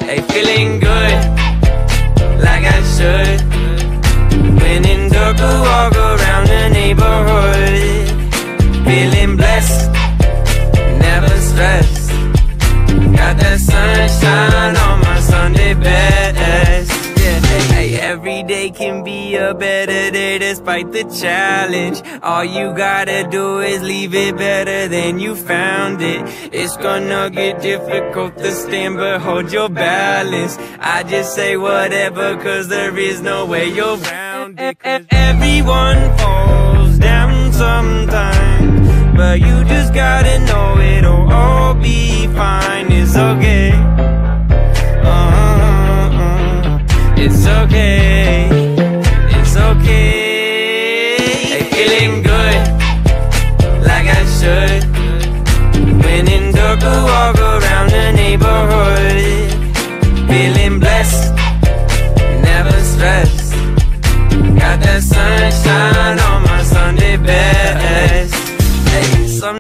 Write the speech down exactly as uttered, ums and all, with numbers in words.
Hey, feeling good, like I should. When in dark, walk around the neighborhood. Feeling blessed, never stressed. Got that sunshine on my Sunday best. Yeah, hey, hey, every day can be a better day despite the challenge. All you gotta do is leave it better than you found it. It's gonna get difficult to stand, but hold your balance. I just say whatever, cause there is no way you're around it. Everyone falls down sometimes, but you just gotta know it'll all be fine. It's okay.